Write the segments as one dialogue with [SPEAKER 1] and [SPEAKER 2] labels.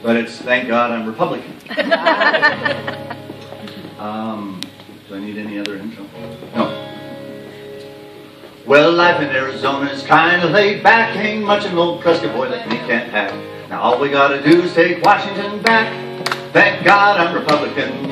[SPEAKER 1] But it's thank God I'm Republican. Do I need any other intro? No. Well, life in Arizona is kind of laid back. Ain't much an old crusty boy like me can't hack. Now all we gotta do is take Washington back. Thank God I'm Republican.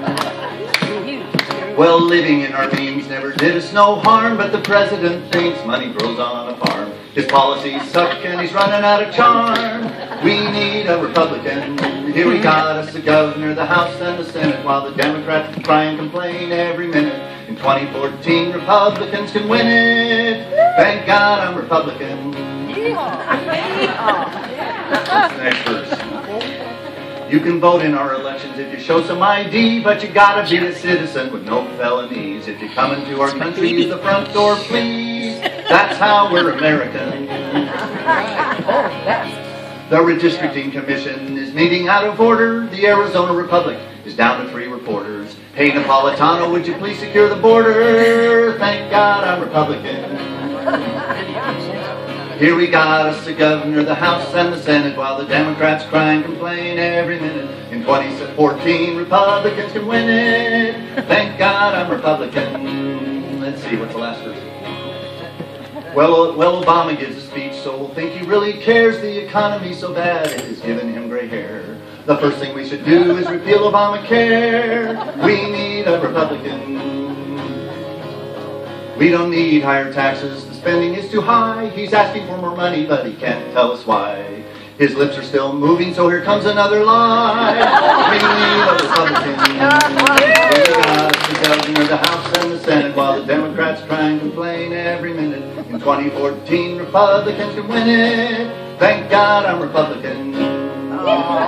[SPEAKER 1] Well, living in our means never did us no harm, but the president thinks money grows on a farm. His policies suck and he's running out of charm. We need a Republican. Here we got us the governor, the House, and the Senate, while the Democrats cry and complain every minute. In 2014, Republicans can win it. Thank God I'm Republican. That's the next verse. You can vote in our elections if you show some ID, but you gotta be a citizen with no felonies. If you come into our country, use the front door, please. That's how we're American. The Redistricting Commission is meeting out of order. The Arizona Republic is down to 3 reporters. Hey, Napolitano, would you please secure the border? Thank God I'm Republican. Here we got us the governor, the House, and the Senate, while the Democrats cry and complain every minute. In 2014, Republicans can win it. Thank God I'm Republican. Let's see, what's the last verse? Well, Obama gives a speech, so we'll think he really cares. The economy's so bad, it has given him gray hair. The first thing we should do is repeal Obamacare. We need a Republican. We don't need higher taxes. The spending is too high. He's asking for more money, but he can't tell us why. His lips are still moving, so here comes another lie. We need a Republican. We got the governor, the House, and the Senate, while the Democrats cry and complain every minute. In 2014, Republicans can win it. Thank God I'm Republican.